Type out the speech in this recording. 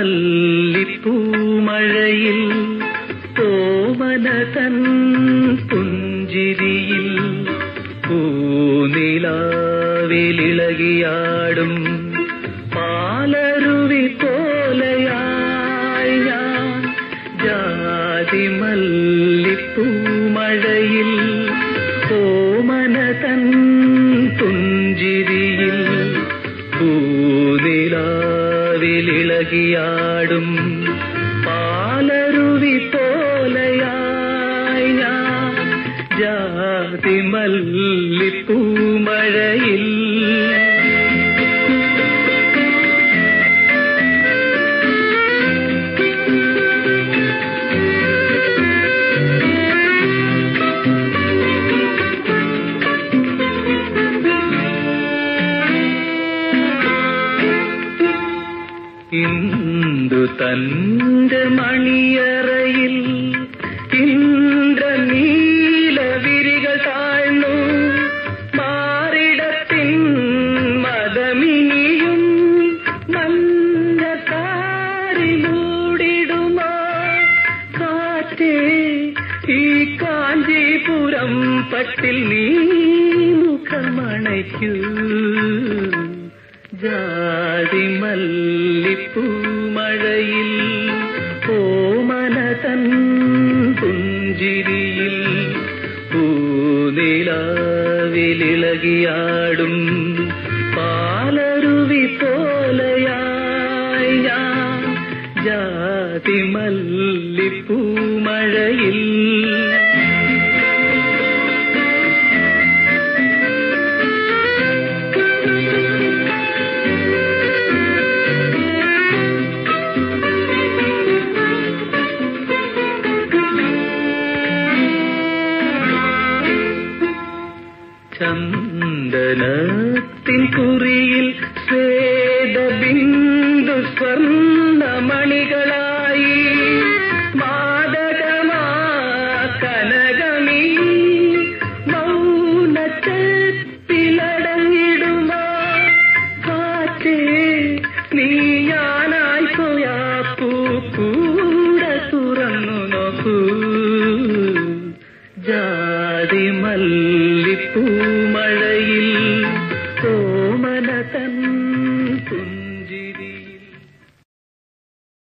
ജാതിമല്ലിപ്പൂമഴയിൽ ഓമനതൻ പുഞ്ചിരിയിൽ പൂനിലാവിലിളകിയാടും പാലരുവി പോലെയായി ഞാൻ ജാതിമല്ലിപ്പൂമഴയിൽ ഓമനതൻ പുഞ്ചിരിയിൽ പൂനിലാവിലിളകിയാടും പാലരുവി പോലെയായി ഞാൻ ജാതിമല്ലിപ്പൂമഴയിൽ. ഇന്ദു തന്റെ മണിയറയിൽ ഇന്ദ്രനീലവിരികൾ താഴ്ന്നു മാറിടത്തിൻ മദമിനിയും മഞ്ഞക്കാരിലൂടിടുമോ കാറ്റേ ഈ കാഞ്ചീപുരം പട്ടിൽ നീ മുഖമണയ്ക്കൂ ജാതിമല്ലിപ്പൂമഴയിൽ ഓമനതൻ പുഞ്ചിരിയിൽ പൂനിലാവിലിളകിയാടും പാലരുവി പോലെയായി ഞാൻ ജാതിമല്ലിപ്പൂമഴയിൽ. ചന്ദനത്തിൻ കുറിയിൽ സ്വേദബിന്ദു സ്വർണ്ണമണികളായി മാദകമാ കനകമീ മൗനച്ചത്തിലടങ്ങിടുമോ കാറ്റേ നീയാനായി പോയാ പൂക്കൂട തുറന്നു നോക്കൂ ജാതിമല്ലിപ്പൂമഴയിൽ ഓമനതൻ